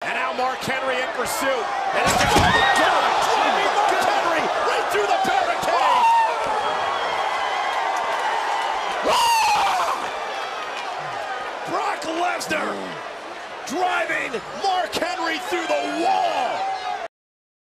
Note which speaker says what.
Speaker 1: And now Mark Henry in pursuit. And it's driving Mark Henry right through the barricade. Brock Lesnar driving Mark Henry through the wall.